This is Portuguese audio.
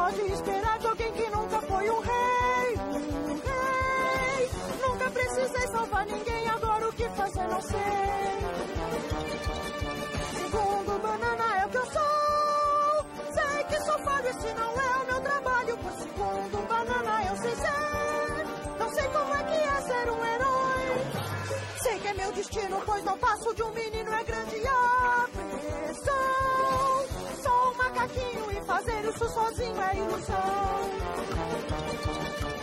pode esperar de alguém que nunca foi um rei. Um rei. Nunca precisei salvar ninguém, agora o que fazer não sei. Segundo Banana é o que eu sou. Sei que sou falho, esse não é o meu trabalho. Pois segundo Banana eu sei ser. Não sei como é que é ser um herói. Sei que é meu destino, pois não passo de um menino, é grande apressão. Sou um macaquinho e fazer isso sozinho é ilusão.